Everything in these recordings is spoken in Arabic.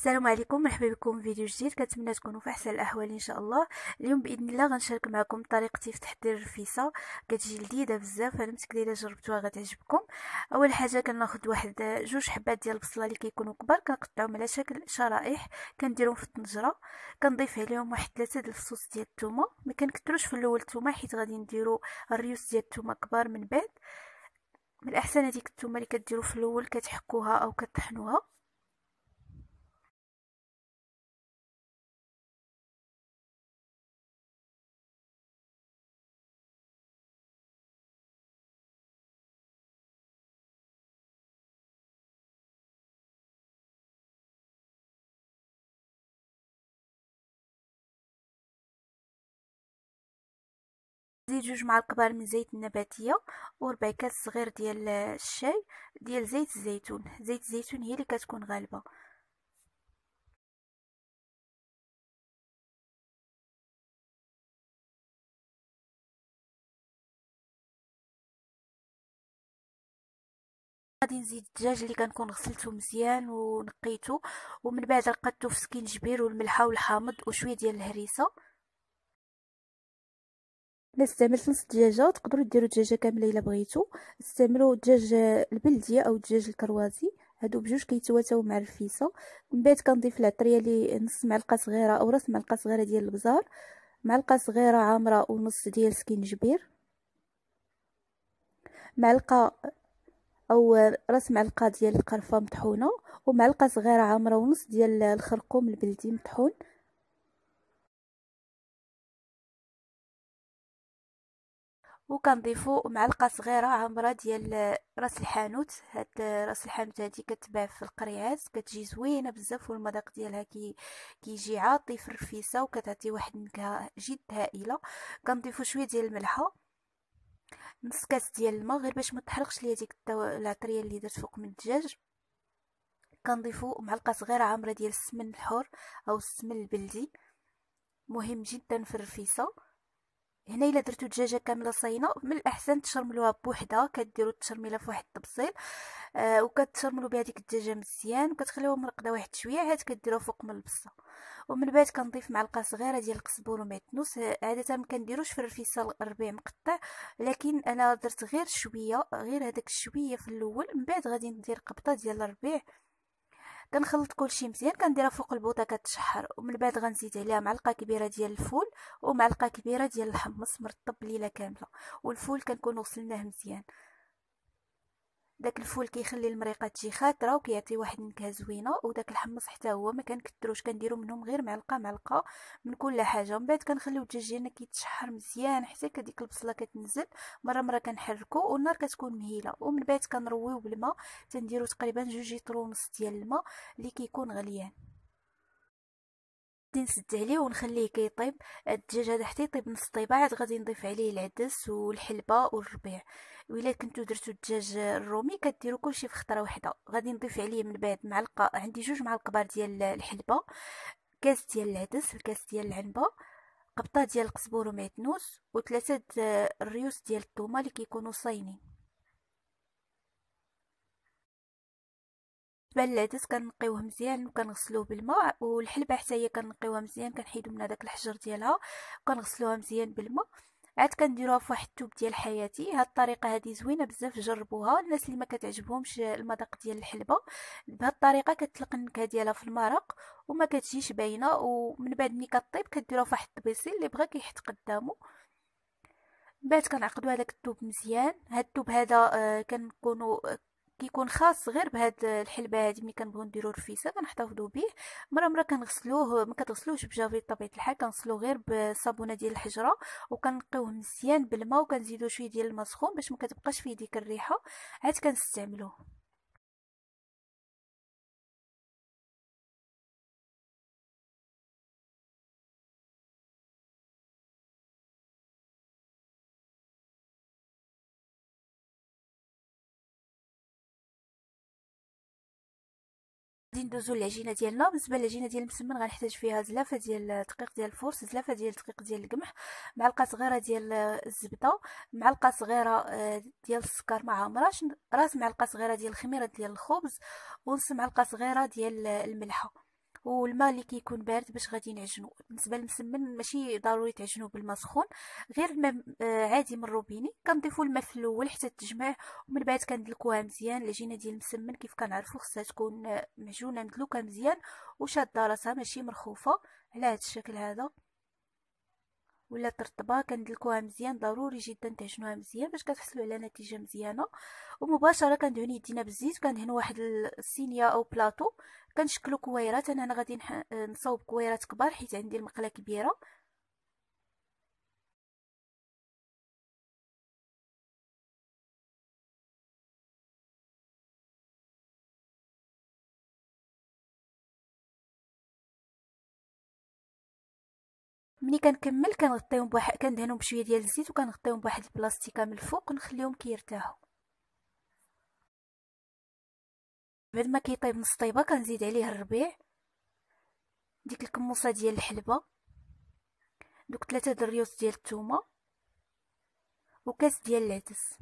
السلام عليكم، مرحبا بكم في فيديو جديد. كنتمنى تكونوا في احسن الاحوال ان شاء الله. اليوم باذن الله غنشارك معكم طريقتي في تحضير الرفيسه. كتجي لذيذه بزاف، انا متاكده الا جربتوها غتعجبكم. اول حاجه كناخذ واحد جوج حبات ديال البصله اللي كيكونوا كبار، كنقطعهم على شكل شرائح، كنديرهم في الطنجره. كنضيف عليهم واحد 3 د الفصوص ديال الثومه. ما كنكثروش في الاول الثومه حيت غادي نديروا الريوس ديال الثومه كبار من بعد. من الاحسن هذيك الثومه اللي كديروا في الاول كتحكوها او كطحنوها. زيد 2 معالق كبار من زيت النباتيه، وربع كاس صغير ديال الشاي ديال زيت الزيتون. زيت الزيتون هي اللي كتكون غالبه. غادي نزيد الدجاج اللي كنكون غسلته مزيان ونقيته، ومن بعد رقدته في سكينجبير والملحه والحامض وشويه ديال الهريسه. الا استعملت نص دجاجه تقدروا ديروا دجاجه كامله الا بغيتوا. استعملوا الدجاج البلديه او الدجاج الكروازي، هادو بجوج كيتواتاو مع الرفيسه. من بعد كنضيف العطريه اللي نص معلقه صغيره او راس معلقه صغيره ديال البزار، معلقه صغيره عامره ونص ديال سكينجبير، معلقه او راس معلقه ديال القرفه مطحونه، ومعلقه صغيره عامره ونص ديال الخرقوم البلدي مطحون. وكنضيفو معلقه صغيره عامره ديال راس الحانوت. هاد راس الحانوت هادي كتباع في القريعات، كتجي زوينه بزاف والمذاق ديالها كيجي عاطي في الرفيسه وكتعطي واحد النكهه جد هائله. كنضيفو شويه ديال الملحه، نص كاس ديال الماء غير باش ما تحرقش ليا ديك العطريه اللي درت فوق من الدجاج. كنضيفو معلقه صغيره عامره ديال السمن الحور او السمن البلدي، مهم جدا في الرفيسه. هنا الا درتو دجاجه كامله صاينه من الاحسن تشرملوها بوحدها، كديروا التشرميله في واحد الطبسيل وكتشرملوا بها ديك الدجاجه مزيان وكتخليوها مرقده واحد شويه عاد كديروها فوق من البصه. ومن بعد كنضيف معلقه صغيره ديال القزبور ومعدنوس. عاده ما كنديروش في الرفيسه الربيع مقطع، لكن انا درت غير شويه، غير هذاك الشويه في الاول. من بعد غادي ندير قبطه ديال الربيع. كنخلط كلشي مزيان، كنديرها فوق البوطه كتشحر. ومن بعد غنزيد عليها معلقه كبيره ديال الفول ومعلقه كبيره ديال الحمص مرطب ليله كامله. والفول كنكونوا غسلناه مزيان. داك الفول كيخلي المريقه تجي خاطره وكيعطي واحد النكهه زوينه. وداك الحمص حتى هو ما كنكثروش، كنديروا منهم غير معلقه معلقه من كل حاجه. من بعد كنخليو الدجاج ديالنا كيتشحر مزيان حتى كديك البصله كتنزل. مره مره كنحركو والنار كتكون مهيله. ومن بعد كنرويو بالماء، تنديرو تقريبا 2 لتر ونص ديال الماء اللي كيكون غليان. غادي نسد عليه ونخليه كيطيب. الدجاج هذا حتى يطيب نص طيبه عاد غادي نضيف عليه العدس والحلبه والربيع. وإلا كنتو درتو الدجاج الرومي كديروا كلشي في خطره واحده. غادي نضيف عليه من بعد معلقه، عندي 2 معالق كبار ديال الحلبه، كاس ديال العدس، الكاس ديال العنبه، قبطه ديال القزبور ومعدنوس، و3 الريوس ديال الثومه اللي كيكونوا صاينين. بالنسبه للعدس كنقيوه مزيان وكنغسلوه بالماء، والحلبه حتى هي كنقيوها مزيان، كنحيدو من هذاك الحجر ديالها وكنغسلوها مزيان بالماء. عاد كنديروها في واحد التوب ديال حياتي. هاد الطريقه هذه زوينه بزاف، جربوها. الناس اللي ما كتعجبهمش المذاق ديال الحلبه، بهاد الطريقه كتطلق النكهه ديالها في المرق وما كتجيش باينه. ومن بعد ملي كطيب كديروها في واحد الطبيسيل اللي بغا كيحط قدامه. من بعد كنعقدوا هذاك الثوب مزيان. هاد الثوب هذا كنكونوا كيكون خاص غير بهاد الحلبه هادي. ملي كنبغيو نديرو رفيسه كنحتفظوا به. مره مره كنغسلوه، ما كتغسلوش بجافي بطبيعه الحال، كنغسلوه غير بالصابونه ديال الحجره وكنقيوه مزيان بالماء وكنزيدو شويه ديال الماء سخون باش ما كتبقاش فيه ديك الريحه. عاد كنستعملوه. غادي ندوزو للعجينه ديالنا. بالنسبه للعجينه ديال المسمن غنحتاج فيها زلافه ديال دقيق ديال الفرص، زلافه ديال دقيق ديال القمح، معلقه صغيره ديال الزبده، معلقه صغيره ديال السكر ما عامراش، راس معلقه صغيره ديال الخميره ديال الخبز، ونص معلقه صغيره ديال الملحه. والماء اللي كيكون بارد باش غادي نعجنو. بالنسبه للمسمن ماشي ضروري تعجنو بالماء سخون، غير الماء عادي من الروبيني. كنضيفو الماء في الاول حتى تجمع، ومن بعد كندلكوها مزيان. العجينه ديال المسمن كيف كنعرفو خصها تكون معجونه مدلوكه مزيان وشاده راسها ماشي مرخوفه على هذا الشكل هذا، ولا ترطبه. كندلكوها مزيان، ضروري جدا تعجنوها مزيان باش كتحصلوا على نتيجه مزيانه. ومباشره كندهن يدينا بالزيت، كندهنوا واحد الصينيه او بلاطو، كنشكلوا كويرات. انا غادي نصاوب كويرات كبار حيت عندي المقله كبيره. ملي كنكمل كنغطيهم بواحد، كندهنهم بشويه ديال الزيت وكنغطيهم بواحد البلاستيكه من الفوق ونخليهم كيرتاحوا. بعد ما كيطيب نص طيبه كنزيد عليه الربيع، ديك الكموصه ديال الحلبه، دوك 3 دريوس ديال الثومه، وكاس ديال العدس.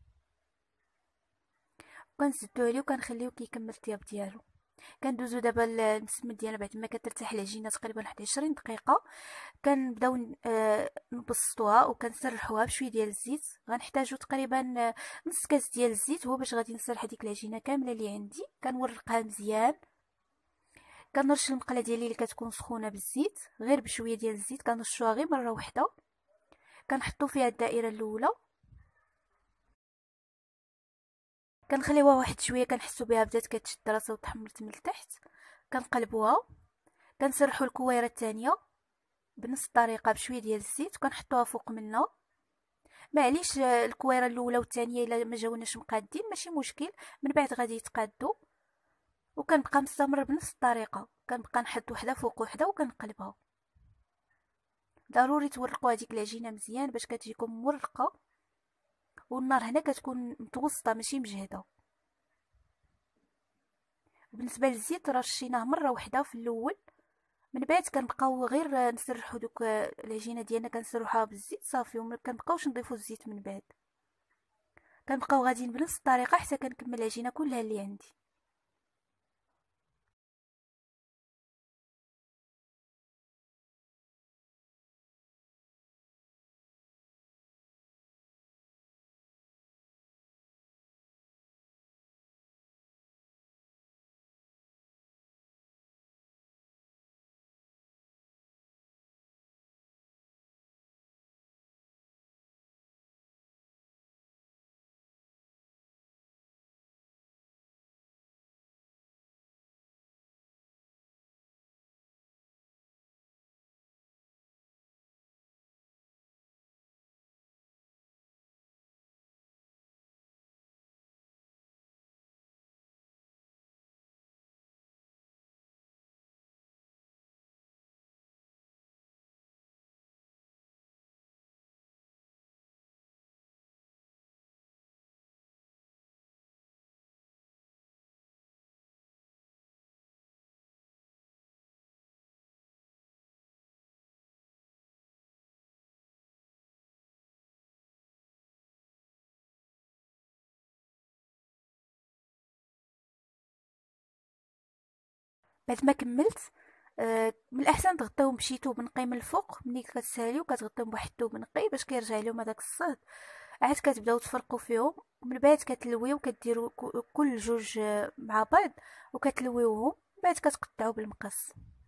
وكنزيدو عليه وكنخليوه كيكمل الطياب ديالو. كندوزو دابا للمسمن ديالنا بعد ما كترتاح العجينه تقريبا واحد 20 دقيقه. كنبداو نبسطوها وكنسرحوها بشويه ديال الزيت. غنحتاجو تقريبا نص كاس ديال الزيت هو باش غادي نسرح هذيك العجينه كامله اللي عندي. كنورقها مزيان، كنرش المقله ديالي اللي كتكون سخونه بالزيت، غير بشويه ديال الزيت كنرشوها غير مره واحده. كنحطو فيها الدائره الاولى، كنخليوها واحد شويه كنحسو بها بدات كتشد راسها وتحمرت من التحت. كنقلبوها، كنسرحو الكويره الثانيه بنفس الطريقه بشويه ديال الزيت وكنحطوها فوق منها. معليش الكويره الاولى والثانيه الا ما جاوناش مقادين ماشي مشكل، من بعد غادي يتقادوا. وكنبقى مستمر بنفس الطريقه، كنبقى نحط وحده فوق وحده وكنقلبها. ضروري تورقوا هذيك العجينه مزيان باش كتجيكم مورقه، والنار هنا كتكون متوسطه ماشي مجهده. بالنسبه للزيت رشيناه مره واحده في الاول، من بعد كنبقاو غير نسرحو دوك العجينه ديالنا كنسرحوها بالزيت صافي، وما كنبقاوش نضيفو الزيت من بعد. كنبقاو غاديين بنفس الطريقه حتى كنكمل العجينه كلها اللي عندي. بعد ما كملت، من الاحسن تغطيوهم بشي توب نقي من الفوق. ملي كتساليو كتغطيوهم بواحد الثوب نقي باش كيرجع لهم هذاك الصهد. عاد كتبداو تفرقوا فيهم، ومن بعد كتلويو كديروا كل جوج مع بعض وكتلويوهم. بعد كتقطعوا بالمقص.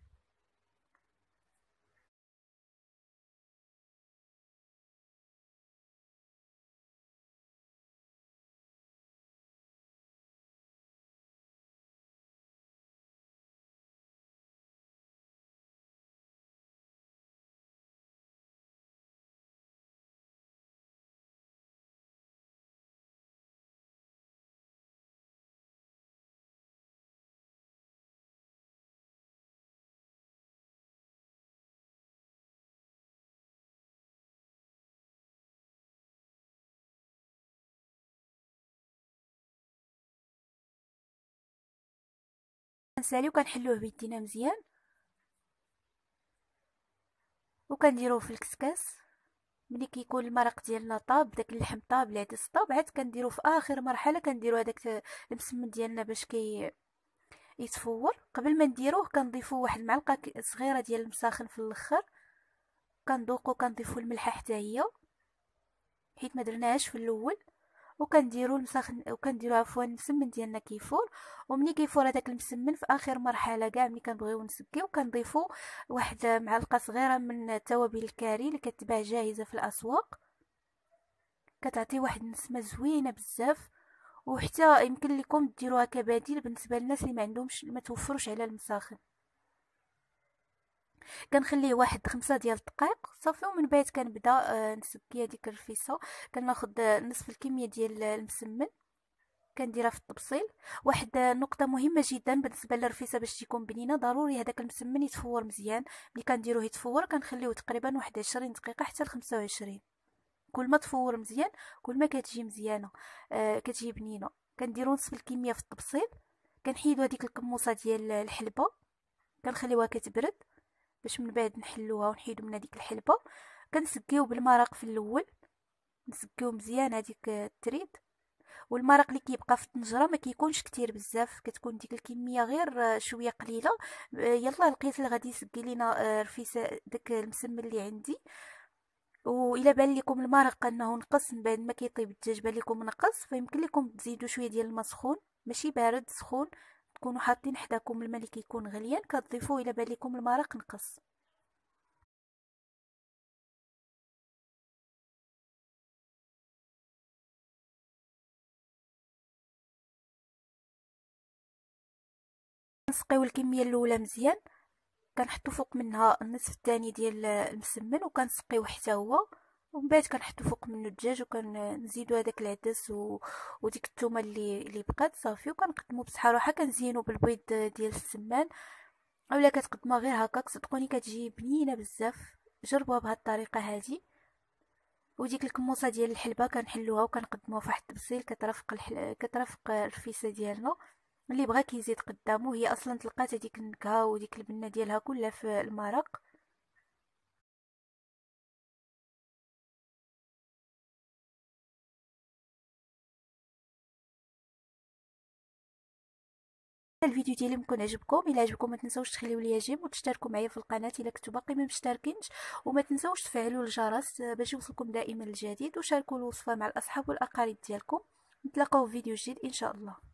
كنساليو كنحلوه بيدينا مزيان وكنديروه في الكسكاس. ملي كيكون المرق ديالنا طاب، داك اللحم طاب، العدس طاب، عاد كنديرو في اخر مرحله كنديرو هذاك المسمن ديالنا باش يتفور. قبل ما نديروه كنضيفوا واحد المعلقه صغيره ديال المساخن في الاخر، كنذوقوا، كنضيفوا الملحه حتى هي حيت ما درناهاش في الاول. وكنديروا المسخن، وكنديروا عفوا المسمن ديالنا كيفور. وملي كيفور هذاك المسمن في اخر مرحله كاع ملي كنبغيو نسكيو كنضيفوا واحد معلقه صغيره من توابل الكاري اللي كتباع جاهزه في الاسواق، كتعطي واحد النسمه زوينه بزاف. وحتى يمكن لكم ديروها كبديل بالنسبه للناس اللي ما عندهمش، ما توفروش على المساخن. كنخليه واحد 5 ديال الدقائق صافي. ومن بعد كنبدا نسكي هذيك الرفيسه. كناخد نصف الكميه ديال المسمن كنديرها في الطبسيل. واحد نقطه مهمه جدا بالنسبه للرفيسه باش تكون بنينه، ضروري هذاك المسمن يتفور مزيان. ملي كنديروه يتفور كنخليوه تقريبا واحد 20 دقيقه حتى ل 25. كل ما تفور مزيان كل ما كتجي مزيانه، كتجي بنينه. كنديروا نصف الكميه في الطبسيل. كنحيدوا هذيك الكموصه ديال الحلبه، كنخليوها كتبرد باش من بعد نحلوها ونحيدو من هذيك الحلبه. كنسقيو بالمرق في الاول، نسقيو مزيان هذيك التريد. والمرق اللي كيبقى في الطنجره ما كيكونش كتير بزاف، كتكون ديك الكميه غير شويه قليله. يلا لقيت اللي غادي يسقي لينا رفيسه داك المسمن اللي عندي. والا بان لكم المرق انه نقص من بعد ما كيطيب الدجاج، بان لكم نقص، فيمكن لكم تزيدوا شويه ديال الماء سخون، ماشي بارد، سخون. تكونوا حاطين حداكم الماء اللي كيكون غليان، كتضيفوه الا بان لكم المرق نقص. نسقيو الكميه الاولى مزيان، كنحطو فوق منها النصف الثاني ديال المسمن وكنسقيو حتى هو. ومن بعد كنحطو فوق منه الدجاج وكنزيدو هذاك العدس وديك الثومه اللي بقات صافي. وكنقدمو بصحه روحه. كنزينو بالبيض ديال السمان، اولا كتقدموها غير هكاك صدقوني كتجي بنينه بزاف. جربوها بهاد الطريقه هادي. وديك الكموصه ديال الحلبه كنحلوها وكنقدموها في واحد الطبسيل كترافق كترافق الرفيسه ديالنا. اللي بغا كيزيد قدامه، هي اصلا تلقات هذيك النكهه وديك البنه ديالها كلها في المرق. الفيديو ديالي مكون عجبكم. الا عجبكم ما تنساوش تخليو ليا جيم وتشتركوا معايا في القناه الا كنتو باقي ما مشتركينش. وما تنساوش تفعلوا الجرس باش يوصلكم دائما الجديد. وشاركوا الوصفه مع الاصحاب والاقارب ديالكم. نتلاقاو في فيديو جديد ان شاء الله.